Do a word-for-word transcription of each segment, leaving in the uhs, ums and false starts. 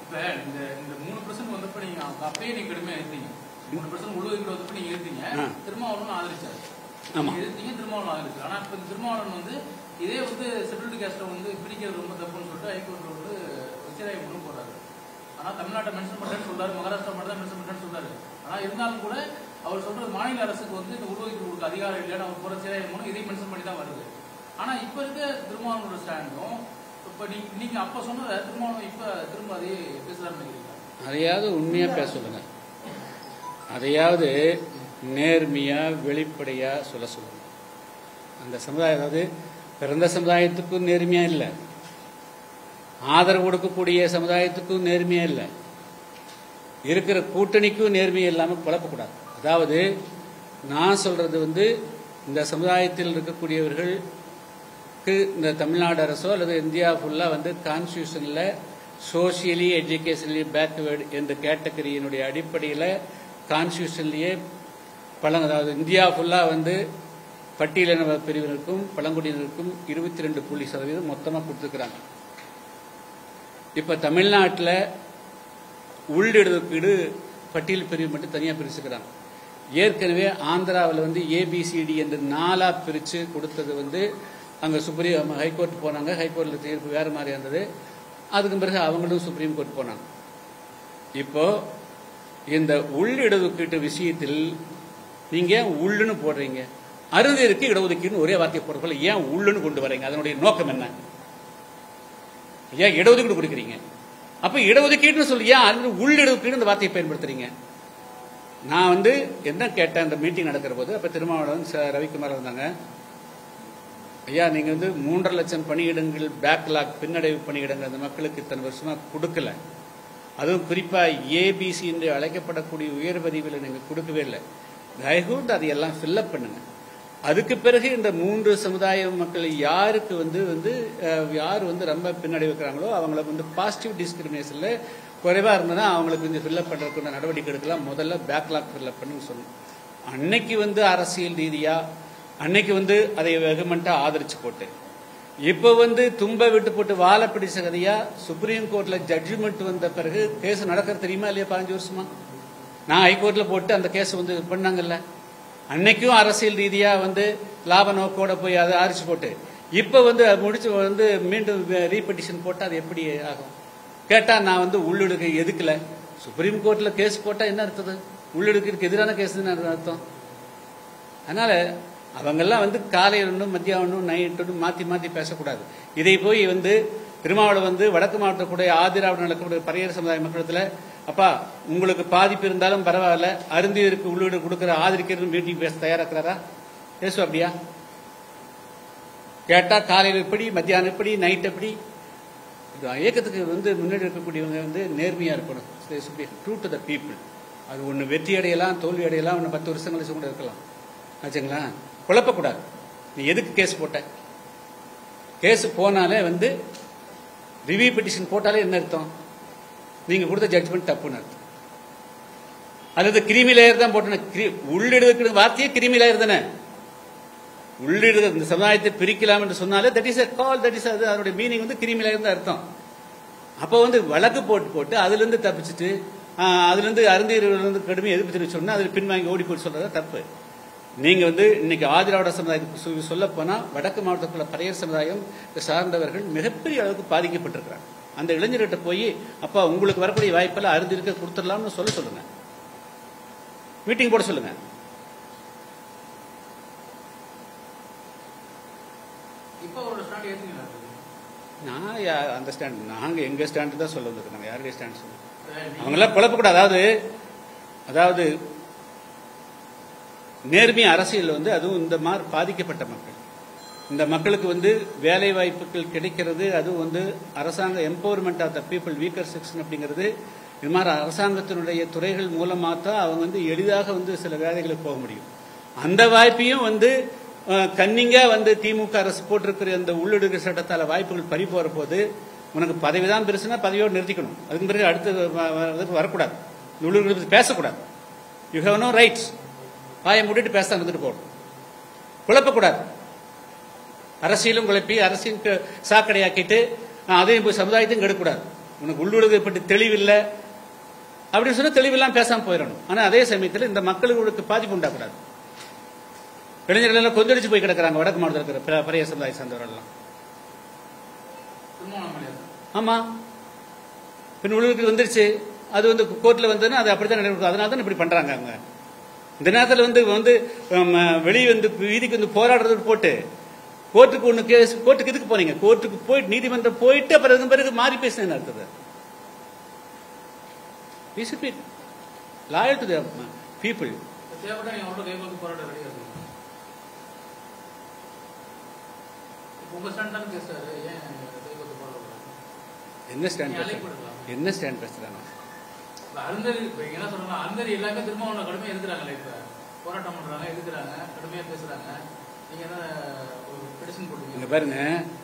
இப்ப இந்த இந்த மூணு பர்சன்ட் வந்தப்ப நீங்க அப்பயே நீங்க கடுமையா இருந்தீங்க. மூணு பர்சன்ட் உள்ஒதுக்கீடு வந்தப்ப நீங்க இருந்தீங்க. திருமாவளவன் ஆதரிச்சாரு. இருந்தீங்க திருமாவளவன் ஆதரிச்சாரு. ஆனா இப்ப திருமாவளவன் வந்து இதே வந்து ஷெட்யூல்டு கேஸ்ட வந்து பிரிக்கிறது ரொம்ப தப்புன்னு சொல்லிட்டு ஹைகோர்ட்ல வந்து உச்சநீதிமன்றம் கொண்டு போறாரு. ஆனா தமிழ்நாட்டை மென்ஷன் பண்றேன்னு சொல்றாரு, மகாராஷ்டிரா மட்டும் தான் மென்ஷன் பண்றேன்னு சொல்றாரு. ஆனா இருந்தாலும் கூட அவர் சொல்றது மாநில அரசுக்கு வந்து இந்த உள்ஒதுக்கீடு கொடுக்க அதிகாரம் இல்லைன்னு அவர் போற உச்சநீதிமன்றம் இதையும் மென்ஷன் பண்ணி தான் வருது. ஆனா இப்ப இருக்க திருமாவளவனோட ஸ்டாண்டும் இப்ப நீங்க அப்ப சொன்னத திருமாவளவன் இப்ப திரும்ப அதே பேசலாம்னு நினைக்கிறீங்க? அதையாவது உண்மையா பேச சொல்லுங்க, அதையாவது நேர்மையா வெளிப்படையா சொல்ல சொல்லுங்க. அந்த சமுதாயம், அதாவது பிறந்த சமுதாயத்துக்கும் நேர்மையா இல்லை, ஆதரவு கொடுக்கக்கூடிய சமுதாயத்துக்கும் நேர்மையா இல்லை, இருக்கிற கூட்டணிக்கும் நேர்மையா இல்லாமல் குழப்பக்கூடாது. அதாவது நான் சொல்றது வந்து இந்த சமுதாயத்தில் இருக்கக்கூடியவர்களுக்கு இந்த தமிழ்நாடு அரசோ அல்லது இந்தியா ஃபுல்லா வந்து கான்ஸ்டியூஷன்ல சோசியலி எஜுகேஷனலி பேக்வேர்டு என்ற கேட்டகரியினுடைய அடிப்படையில் கான்ஸ்டியூஷன்லேயே பழங்க, அதாவது இந்தியா ஃபுல்லா வந்து பட்டியலின பிரிவினருக்கும் பழங்குடியினருக்கும் இருபத்தி ரெண்டு புள்ளி சதவீதம் மொத்தமாக கொடுத்துருக்குறாங்க. இப்ப தமிழ்நாட்டில் உள்ளிடஒதுக்கீடு பட்டியல் பிரிவு மட்டும் தனியாக பிரிச்சுக்கிறாங்க. ஏற்கனவே ஆந்திராவில் வந்து ஏபிசிடி என்று நாலா பிரிச்சு கொடுத்தது வந்து அங்கே சுப்ரீம் ஹைகோர்ட் போனாங்க. ஹைகோர்ட்டில் தீர்ப்பு வேறு மாதிரி இருந்தது. அதுக்கு பிறகு அவங்களும் சுப்ரீம் கோர்ட் போனாங்க. இப்போ இந்த உள்ளிடஒதுக்கீட்டு விஷயத்தில் நீங்க உள்ளுன்னு போடுறீங்க, அறுதிற்கு இடஒதுக்கீடு ஒரே வார்த்தை போடுறப்பல ஏன் உள்ளுன்னு கொண்டு வரீங்க? அதனுடைய நோக்கம் என்ன? ஏன் இடஒதுக்கீடு கொடுக்குறீங்க? அப்ப இடஒதுக்கீடுன்னு சொல்லி ஏன் உள்ளிடஒதுக்கீடு இந்த வார்த்தையை பயன்படுத்துறீங்க? நான் வந்து என்ன கேட்டேன், இந்த மீட்டிங் நடக்கிற போது அப்ப திருமாவளவன் ரவிக்குமார் வந்தாங்க. ஐயா, நீங்க வந்து மூன்றரை லட்சம் பணியிடங்கள் பேக்லாக் பின்னடைவு பணியிடங்கள் அந்த மக்களுக்கு இத்தனை வருஷமா கொடுக்கல, அதுவும் குறிப்பா ஏபிசி என்று அழைக்கப்படக்கூடிய உயர் பதிவில் நீங்க கொடுக்கவே இல்லை. தயவுகூர்ந்து அதையெல்லாம் ஃபில்அப் பண்ணுங்க. அதுக்கு பிறகு இந்த மூன்று சமுதாய மக்கள் யாருக்கு வந்து வந்து யார் வந்து ரொம்ப பின்னடைவு இருக்கிறாங்களோ அவங்களை வந்து பாசிட்டிவ் டிஸ்கிரிமினேஷன்ல குறைவா இருந்ததுன்னா அவங்களுக்கு வந்து ஃபில்அப் பண்றதுக்கு நடவடிக்கை எடுக்கலாம். முதல்ல பேக்லாக் ஃபில்அப் பண்ணு சொல்லணும். அன்னைக்கு வந்து அரசியல் ரீதியா அன்னைக்கு வந்து அதை வெகுமெண்டா ஆதரிச்சு போட்டு, இப்ப வந்து தும்ப விட்டு போட்டு வாழ பிடிச்ச கதையா சுப்ரீம் கோர்ட்ல ஜட்ஜ்மெண்ட் வந்த பிறகு கேஸ் நடக்கிறது தெரியுமா இல்லையா? பதினஞ்சு வருஷமா நான் ஹைகோர்ட்ல போட்டு அந்த கேஸ் வந்து பண்ணாங்கல்ல. அன்னைக்கும் அரசியல் ரீதியா வந்து லாப நோக்கோட போய் அதை ஆரிச்சு போட்டு இப்ப வந்து முடிச்சு வந்து மீண்டும் ரீபெட்டிஷன் போட்டா அது எப்படி ஆகும்? கேட்டா நான் வந்து உள்ளிடுக்கை எதுக்கல. சுப்ரீம் கோர்ட்ல கேஸ் போட்டா என்ன அர்த்தது? உள்ளிடுக்கு எதிரான கேஸ் அர்த்தம். அதனால அவங்கெல்லாம் வந்து காலையில் ஒன்றும் மத்தியானம் ஒன்றும் நைட் ஒன்றும் மாற்றி மாற்றி பேசக்கூடாது. இதை போய் வந்து திருமாவளவன் வந்து வடக்கு மாவட்டக்கூடிய ஆதிராவிட நடக்கக்கூடிய பரையர் சமுதாய மக்களத்தில் அப்பா உங்களுக்கு பாதிப்பு இருந்தாலும் பரவாயில்ல, அருந்தியருக்கு உள்ளீடு கொடுக்குற ஆதரிக்கிறது மீட்டிங் பேச தயாராக்கிறாரா? பேசுவா அப்படியா? கேட்டா காலையில் எப்படி, மத்தியானம் எப்படி, நைட் எப்படி? இயக்கத்துக்கு வந்து முன்னாடி இருக்கக்கூடியவங்க வந்து நேர்மையா இருக்கணும். True to the people. அது ஒன்று வெற்றி அடையலாம், தோல்வி அடையலாம், ஒன்று பத்து வருஷம் கழிச்சு கூட இருக்கலாம். ஆச்சுங்களா? குழப்பக்கூடாது. நீ எதுக்கு கேஸ் போட்ட? கேஸ் போனாலே வந்து ரிவ்யூ பெட்டிஷன் போட்டாலே என்ன அர்த்தம்? நீங்க கொடுத்த ஜட்ஜ்மெண்ட் தப்புன்னு அர்த்தம். அல்லது கிரிமி லேயர் தான் போட்டேன். உள்ளிடுவதற்கு வார்த்தையே கிரிமி லேயர் தானே. உள்ளிடு இந்த சமுதாயத்தை பிரிக்கலாம் என்று சொன்னாலே that is a call, that is அதனுடைய மீனிங் வந்து கிரிமி லேயர் தான் அர்த்தம். அப்போ வந்து வழக்கு போட்டு போட்டு அதுல இருந்து தப்பிச்சுட்டு அதுல இருந்து அருந்தியர்கள் கடுமையை எதிர்ப்பு தெரிவிச்சு சொன்னா அதில் பின்வாங்கி ஓடி போய் சொல்றதா தப்பு. நீங்க வந்து இன்னைக்கு ஆதிராவிட சமுதாயத்துக்கு சொல்ல போனா வடக்கு மாவட்டத்துக்குள்ள பரையர் சமுதாயம் சார்ந்தவர்கள் மிகப்பெரிய அளவுக்கு பாதிக்கப்பட்டிருக்கிறாங்க. அந்த இளைஞர்கிட்ட போய் அப்பா உங்களுக்கு வரக்கூடிய வாய்ப்பெல்லாம் அருந்திருக்க கொடுத்துடலாம்னு சொல்ல சொல்லுங்க. மீட்டிங் போட சொல்லுங்க. நான் அந்த ஸ்டாண்ட் நாங்க எங்க ஸ்டாண்டு தான் சொல்ல வந்திருக்கோம். நாங்க யாருடைய ஸ்டாண்ட் சொல்லுங்க. அவங்க எல்லாம் குழப்பக்கூடாது. அதாவது அதாவது நேர்மை அரசியல் வந்து அதுவும் இந்த மாதிரி பாதிக்கப்பட்ட மக்கள், இந்த மக்களுக்கு வந்து வேலை வாய்ப்புகள் கிடைக்கிறது, அதுவும் வந்து அரசாங்க empowerment of the people, weaker section அப்படிங்கிறது இது மாதிரி அரசாங்கத்தினுடைய துறைகள் மூலமாக தான் அவங்க வந்து எளிதாக வந்து சில வேலைகளுக்கு போக முடியும். அந்த வாய்ப்பையும் வந்து கன்னிங்கா வந்து திமுக அரசு போட்டிருக்கிற அந்த உள்ளிடுகிற சட்டத்தால் வாய்ப்புகள் பறி போற போது உனக்கு பதவி தான் பெருசுனா பதவியோடு நிறுத்திக்கணும். அதுக்கு பிறகு அடுத்து வரக்கூடாது, உள்ளிடுகிறது பேசக்கூடாது. You have no rights. வாயை மூடிட்டு பேச இருந்துட்டு போகணும். குழப்பக்கூடாது. அரசியலும் குழப்பி அரசியல் சாக்கடையாக்கிட்டு அதையும் போய் சமுதாயத்தையும் கெடுக்கூடாது. உனக்கு உள்ளுறதை பற்றி தெளிவில்லை அப்படின்னு சொன்னா தெளிவெல்லாம் பேசாம போயிடணும். ஆனா அதே சமயத்தில் இந்த மக்களுக்கு பாதிப்பு உண்டாக்கூடாது. இளைஞர்கள் எல்லாம் கொந்தளிச்சு போய் கிடக்குறாங்க வடக்கு மாவட்டத்தில் இருக்கிற பழைய சமுதாய சார்ந்தவர்கள் எல்லாம். ஆமா, பின் உள்ளூருக்கு வந்துருச்சு, அது வந்து கோர்ட்ல வந்ததுன்னா அது அப்படித்தான் நடக்கும். அதனால தான் இப்படி பண்றாங்க அவங்க. இந்த நேரத்தில் வந்து வந்து வெளியே வந்து வீதிக்கு வந்து போராடுறது போட்டு கோர்ட்டுக்கு ஒண்ணு கேஸ், கோர்ட்டுக்கு எதுக்கு போனீங்க? கோர்ட்டுக்கு போயிட்டு நீதிமன்றம் போயிட்டு பிறகு பிறகு மாறி பேசினேன்னு அடுத்தது. We should be loyal to the people. என்ன ஸ்டாண்ட் என்ன ஸ்டாண்ட் பேசுறாங்க? அருந்ததி என்ன சொல்றாங்க, அருந்ததி எல்லாமே திரும்ப அவங்க கடுமையா இருக்கிறாங்களே, இப்ப போராட்டம் பண்றாங்க, இருக்கிறாங்க, கடுமையா பேசுறாங்க. நீங்க என்ன ஒரு பெடிஷன் போடுவீங்க பாருங்க.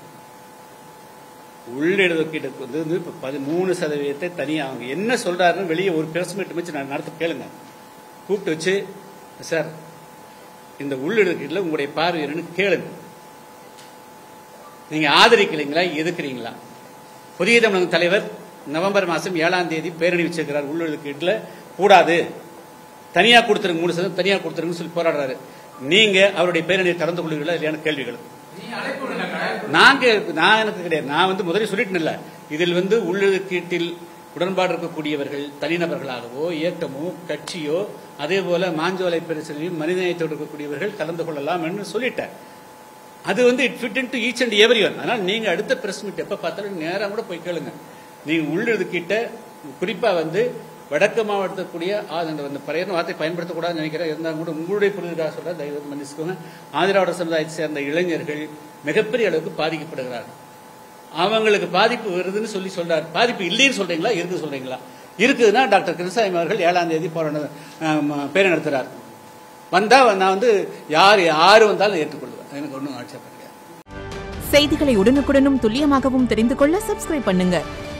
உள்ளிடஒதுக்கீடுக்கு வந்து இப்ப பதிமூணு சதவீதத்தை தனியா அவங்க என்ன சொல்றாருன்னு வெளியே ஒரு பிரஸ் மீட் வச்சு நான் நடத்த கேளுங்க. கூப்பிட்டு வச்சு, சார் இந்த உள்ளிடஒதுக்கீடுல உங்களுடைய பார்வை என்னன்னு கேளுங்க. நீங்க ஆதரிக்கிறீங்களா எதுக்குறீங்களா? புதிய தமிழக தலைவர் நவம்பர் மாசம் ஏழாம் தேதி பேரணி வச்சிருக்கிறார். உள்ளிடஒதுக்கீட்டுல கூடாது, தனியா கொடுத்துருங்க, மூணு சதவீதம் தனியா கொடுத்துருங்கன்னு சொல்லி போராடுறாரு. நீங்க அவருடைய பேரணியை கலந்து கொள்வீங்களா இல்லையான கேள்விகள் நான் நான் எனக்கு கிடையாது. நான் வந்து முதலில் சொல்லிட்டு இல்ல, இதில் வந்து உள்ளொதுக்கீட்டில் உடன்பாடு இருக்கக்கூடியவர்கள் தனிநபர்களாகவோ இயக்கமோ கட்சியோ அதே போல மாஞ்சோலை பிரச்சனையும் மனிதநேயத்தோடு இருக்கக்கூடியவர்கள் கலந்து கொள்ளலாம் என்று சொல்லிட்டேன். அது வந்து it fit into each and every one. அதனால நீங்க அடுத்த பிரஸ் மீட் எப்ப பார்த்தாலும் நேரம் கூட போய் கேளுங்க. நீங்க உள்ளொதுக்கீட்ட குறிப்பா வந்து வடக்கு மாவட்டக்கூடிய அந்த பழைய வார்த்தை பயன்படுத்தக்கூடாதுன்னு நினைக்கிறேன். இருந்தாலும் கூட உங்களுடைய புரிதலாக சொல்ற தயவு மன்னிச்சுக்கோங்க. ஆதிராவிட சமுதாயத்தை சேர்ந்த இளைஞர்கள் மிகப்பெரிய அளவுக்கு பாதிக்கப்படுகிறார்கள். அவங்களுக்கு பாதிப்பு வருதுன்னு சொல்லி சொல்றாரு. பாதிப்பு இல்லைன்னு சொல்றீங்களா இருக்கு சொல்றீங்களா? இருக்குதுன்னா டாக்டர் கிருஷ்ணசாமி அவர்கள் ஏழாம் தேதி பேரை நடத்துறார். வந்தா நான் வந்து யார் யாரு வந்தாலும் ஏற்றுக்கொள்வேன். எனக்கு ஒன்றும் ஆட்சேபம் கிடையாது. செய்திகளை உடனுக்குடனும் துல்லியமாகவும் தெரிந்து கொள்ள சப்ஸ்கிரைப் பண்ணுங்க.